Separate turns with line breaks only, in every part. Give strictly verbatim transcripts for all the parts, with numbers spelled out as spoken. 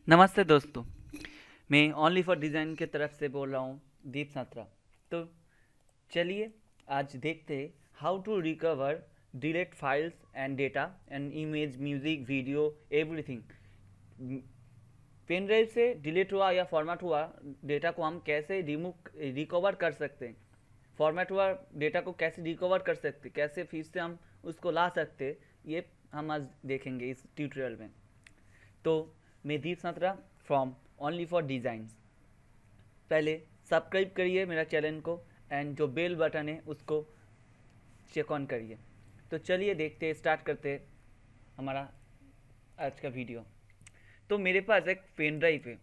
नमस्ते दोस्तों, मैं ओनली फॉर डिज़ाइन की तरफ से बोल रहा हूँ दीप सात्रा। तो चलिए आज देखते हैं how to recover delete files and data and image, music, video, everything. Pen drive से डिलीट हुआ या फॉर्मेट हुआ डेटा को हम कैसे रिमूव रिकवर कर सकते हैं, फॉर्मेट हुआ डेटा को कैसे रिकवर कर सकते हैं, कैसे फिर से हम उसको ला सकते हैं, ये हम आज देखेंगे इस ट्यूटोरियल में। तो मैं Deep Satra from only for designs. पहले सब्सक्राइब करिए मेरा चैनल को एंड जो बेल बटन है उसको चेक ऑन करिए। तो चलिए देखते हैं, स्टार्ट करते हैं हमारा आज का वीडियो। तो मेरे पास एक पेन ड्राइव है,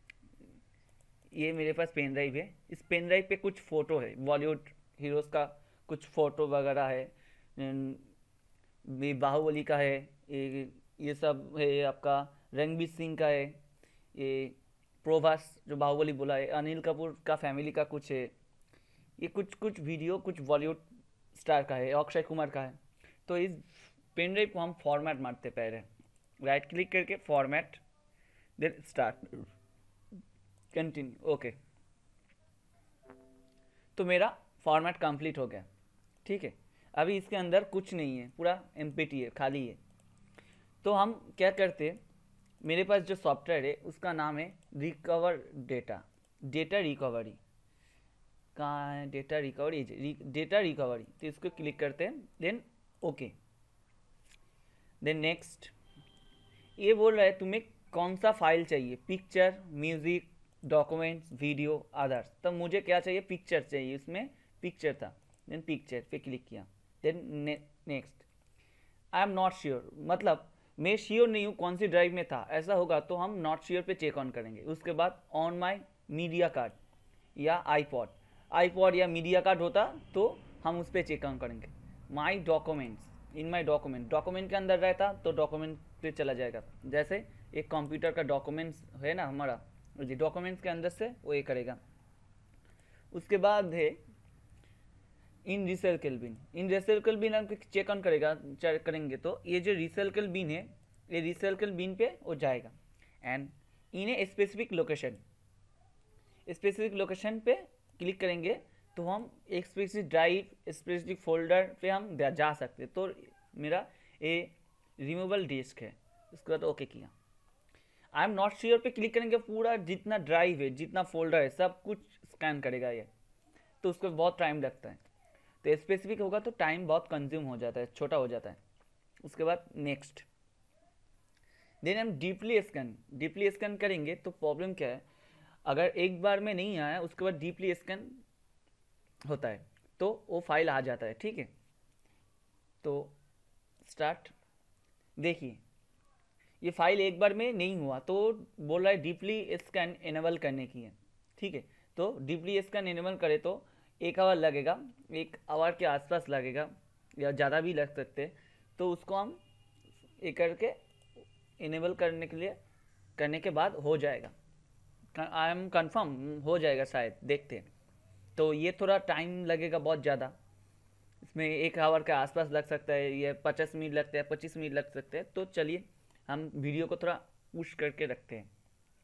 ये मेरे पास पेन ड्राइव है। इस पेन ड्राइव पे कुछ फ़ोटो है, बॉलीवुड हीरोज़ का कुछ फ़ोटो वगैरह है, ये बाहुबली का है, ये ये सब है, आपका रणवीर सिंह का है, ये प्रभास जो बाहुबली बोला है, अनिल कपूर का फैमिली का कुछ है, ये कुछ कुछ वीडियो कुछ बॉलीवुड स्टार का है, अक्षय कुमार का है। तो इस पेन ड्राइव को हम फॉर्मेट मारते पहले, राइट क्लिक करके format, then start, continue, okay. तो मेरा फॉर्मेट कंप्लीट हो गया, ठीक है। अभी इसके अंदर कुछ नहीं है, पूरा एम्प्टी है, खाली है। तो हम क्या करते हैं, मेरे पास जो सॉफ्टवेयर है उसका नाम है रिकवर डेटा, डेटा रिकवरी। कहाँ है डेटा रिकवरी, डेटा रिकवरी। तो इसको क्लिक करते हैं, देन ओके, देन नेक्स्ट। ये बोल रहा है तुम्हें कौन सा फाइल चाहिए, picture, music, documents, video, others. तो मुझे क्या चाहिए, पिक्चर चाहिए, इसमें पिक्चर था। देन पिक्चर पे क्लिक किया, then next. I am not sure, मतलब मैं श्योर नहीं हूँ कौन सी ड्राइव में था, ऐसा होगा तो हम नॉट श्योर पे चेक ऑन करेंगे। उसके बाद ऑन माई मीडिया कार्ड या आईपॉड, आईपॉड या मीडिया कार्ड होता तो हम उस पर चेक ऑन करेंगे। My documents, in my document, document के अंदर रहता तो डॉक्यूमेंट पे चला जाएगा। जैसे एक कंप्यूटर का डॉक्यूमेंट्स है ना हमारा, जी डॉक्यूमेंट्स के अंदर से वो ये करेगा। उसके बाद है इन रिसर्कल बिन, इन रिसर्कल बिन हम चेक ऑन करेगा करेंगे तो ये जो रिसर्कल बिन है, ये रिसर्कल बिन पे वो जाएगा। And in a specific location, specific location पे क्लिक करेंगे तो हम एक स्पेसिफिक ड्राइव, स्पेसिफिक फोल्डर पे हम जा सकते। तो मेरा ये रिमूवल डिस्क है, उसके बाद ओके किया। आई एम नॉट श्योर पे क्लिक करेंगे, पूरा जितना ड्राइव है, जितना फोल्डर है, सब कुछ स्कैन करेगा ये, तो उसको बहुत टाइम लगता है। तो स्पेसिफिक होगा तो टाइम बहुत कंज्यूम हो जाता है, छोटा हो जाता है। उसके बाद नेक्स्ट, देन हम डीपली स्कैन, डीपली स्कैन करेंगे तो प्रॉब्लम क्या है, अगर एक बार में नहीं आया उसके बाद डीपली स्कैन होता है तो वो फाइल आ जाता है, ठीक है। तो स्टार्ट, देखिए ये फाइल एक बार में नहीं हुआ तो बोल रहा है डीपली स्कैन इनेबल करने की है, ठीक है। तो डीपली स्कैन इनेबल करे तो एक आवर लगेगा, एक आवर के आसपास लगेगा या ज़्यादा भी लग सकते हैं। तो उसको हम एक करके इनेबल करने के लिए करने के बाद हो जाएगा, आई एम कंफर्म हो जाएगा शायद, देखते हैं। तो ये थोड़ा टाइम लगेगा बहुत ज़्यादा, इसमें एक आवर के आसपास लग सकता है, ये पचास मिनट लगते हैं, पच्चीस मिनट लग सकते हैं। तो चलिए हम वीडियो को थोड़ा पुश करके रखते हैं।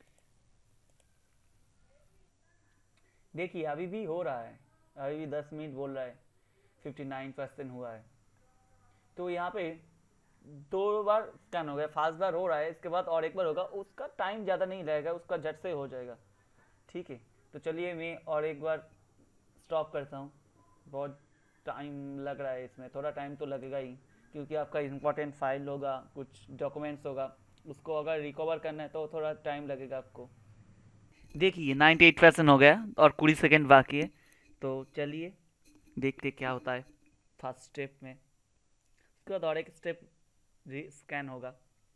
देखिए अभी भी हो रहा है, अभी भी दस मिनट बोल रहा है, फिफ्टी नाइन परसेंट हुआ है। तो यहाँ पे दो बार स्कैन हो गया, फास्ट बार हो रहा है, इसके बाद और एक बार होगा, उसका टाइम ज़्यादा नहीं लगेगा, उसका झट से हो जाएगा, ठीक है। तो चलिए मैं और एक बार स्टॉप करता हूँ, बहुत टाइम लग रहा है इसमें, थोड़ा टाइम तो लगेगा ही, क्योंकि आपका इंपॉर्टेंट फाइल होगा, कुछ डॉक्यूमेंट्स होगा, उसको अगर रिकवर करना है तो थोड़ा टाइम लगेगा आपको। देखिए नाइन्टी एट परसेंट हो गया और कुछ सेकेंड बाकी है। तो चलिए देखते क्या होता है फर्स्ट स्टेप में, उसके बाद और एक स्टेप स्कैन होगा।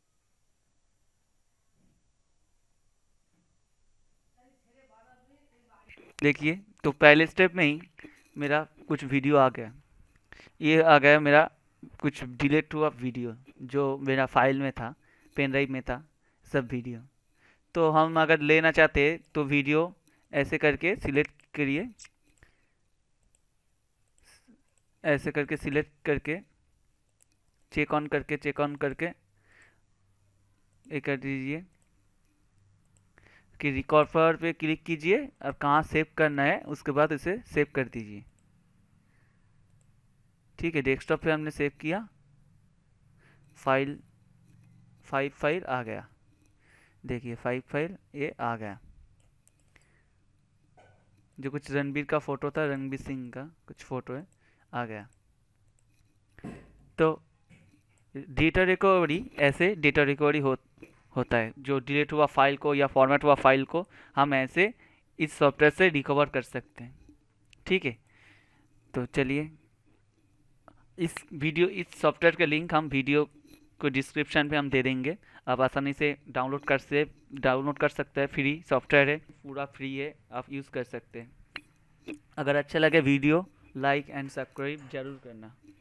देखिए तो पहले स्टेप में ही मेरा कुछ वीडियो आ गया, ये आ गया मेरा कुछ डिलीट हुआ वीडियो जो मेरा फाइल में था, पेन ड्राइव में था, सब वीडियो। तो हम अगर लेना चाहते हैं तो वीडियो ऐसे करके सिलेक्ट करिए, ऐसे करके सिलेक्ट करके चेक ऑन करके चेक ऑन करके ये कर दीजिए, कि रिकॉर्ड पर पे क्लिक कीजिए और कहाँ सेव करना है उसके बाद इसे सेव कर दीजिए। ठीक है, डेस्कटॉप पे हमने सेव किया, फाइल फाइव फाइल आ गया, देखिए फाइव फाइल ये आ गया। जो कुछ रणबीर का फोटो था, रणबीर सिंह का कुछ फोटो है, आ गया। तो डेटा रिकवरी ऐसे डेटा रिकवरी हो होता है, जो डिलीट हुआ फाइल को या फॉर्मेट हुआ फाइल को हम ऐसे इस सॉफ्टवेयर से रिकवर कर सकते हैं। ठीक है, तो चलिए इस वीडियो इस सॉफ्टवेयर का लिंक हम वीडियो को डिस्क्रिप्शन पे हम दे देंगे। आप आसानी से डाउनलोड कर से डाउनलोड कर सकते हैं, फ्री सॉफ्टवेयर है, पूरा फ्री है, आप यूज़ कर सकते हैं। अगर अच्छा लगे वीडियो लाइक एंड सब्सक्राइब जरूर करना।